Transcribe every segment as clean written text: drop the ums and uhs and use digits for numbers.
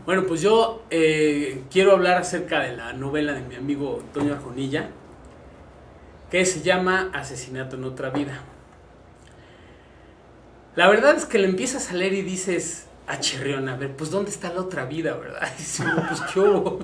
Bueno, pues yo quiero hablar acerca de la novela de mi amigo Toño Arjonilla, que se llama Asesinato en otra vida. La verdad es que le empiezas a leer y dices, chirrión, a ver, pues ¿dónde está la otra vida, verdad? Y dices, pues ¿qué hubo?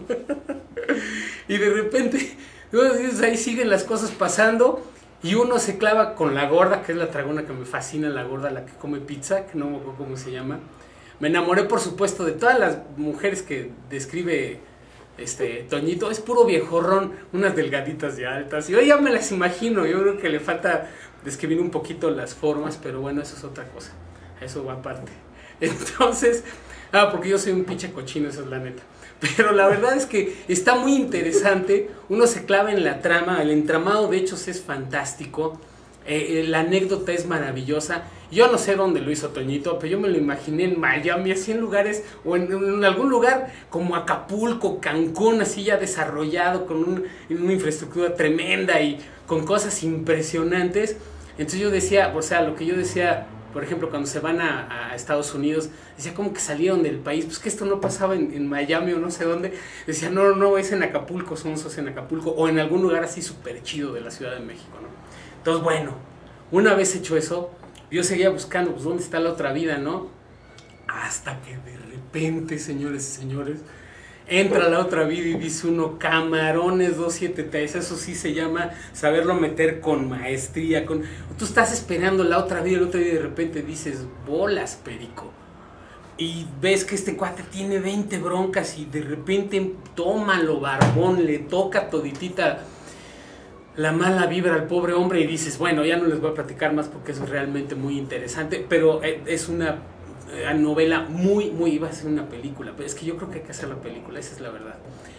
Y de repente, ahí siguen las cosas pasando y uno se clava con la gorda, que es la tragona que me fascina, la gorda, la que come pizza, que no me acuerdo cómo se llama. Me enamoré, por supuesto, de todas las mujeres que describe Toñito. Es puro viejorrón, unas delgaditas y altas. Y yo ya me las imagino. Yo creo que le falta describir un poquito las formas, pero bueno, eso es otra cosa. Eso va aparte. Entonces, porque yo soy un pinche cochino, esa es la neta. Pero la verdad es que está muy interesante. Uno se clava en la trama. El entramado de hechos es fantástico. La anécdota es maravillosa. Yo no sé dónde lo hizo Toñito, pero yo me lo imaginé en Miami, así en lugares, o en algún lugar como Acapulco, Cancún, así ya desarrollado, con una infraestructura tremenda y con cosas impresionantes. Entonces yo decía, o sea, lo que yo decía, por ejemplo, cuando se van a Estados Unidos, decía como que salieron del país, pues que esto no pasaba en Miami o no sé dónde. Decía, no, es en Acapulco, somos en Acapulco, o en algún lugar así súper chido de la Ciudad de México, ¿no? Entonces, bueno, una vez hecho eso, yo seguía buscando, pues, ¿dónde está la otra vida, no? Hasta que de repente, señores y señores, entra la otra vida y dice uno, camarones 273, eso sí se llama saberlo meter con maestría, tú estás esperando la otra vida y de repente dices, bolas, perico. Y ves que este cuate tiene 20 broncas y de repente, tómalo, barbón, le toca toditita la mala vibra al pobre hombre y dices, bueno, ya no les voy a platicar más porque es realmente muy interesante, pero es una novela muy, iba a ser una película, pero es que yo creo que hay que hacer la película, esa es la verdad.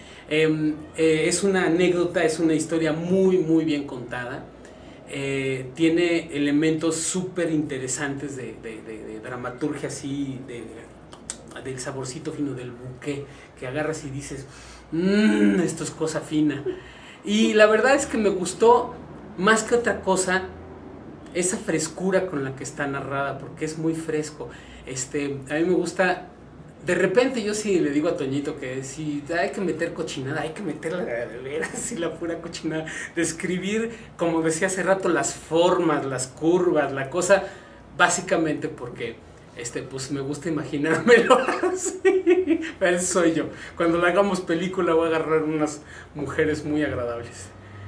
Es una anécdota, es una historia muy bien contada, tiene elementos súper interesantes de dramaturgia así, del saborcito fino del buque, que agarras y dices, esto es cosa fina. Y la verdad es que me gustó más que otra cosa esa frescura con la que está narrada, porque es muy fresco. A mí me gusta, de repente yo sí le digo a Toñito que si hay que meter cochinada, hay que meterla de veras, así la pura cochinada, describir, como decía hace rato, las formas, las curvas, la cosa, básicamente porque pues me gusta imaginármelo así. Ese soy yo. Cuando le hagamos película voy a agarrar unas mujeres muy agradables.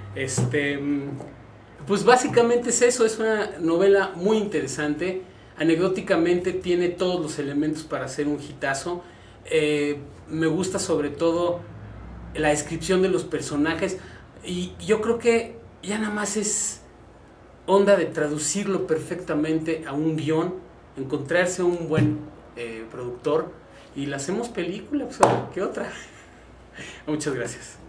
Pues básicamente es eso, es una novela muy interesante. Anecdóticamente tiene todos los elementos para hacer un hitazo. Me gusta sobre todo la descripción de los personajes y yo creo que ya nada más es onda de traducirlo perfectamente a un guión, encontrarse un buen productor y la hacemos película, pues, ¿qué otra? Muchas gracias.